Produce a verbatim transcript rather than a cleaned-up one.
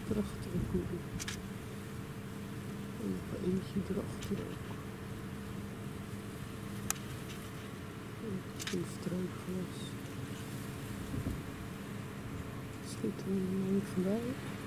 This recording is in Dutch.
Prachtige koeien. En nog eentje erachter ook. Een struikgewas. Schiet er een mooi voorbij.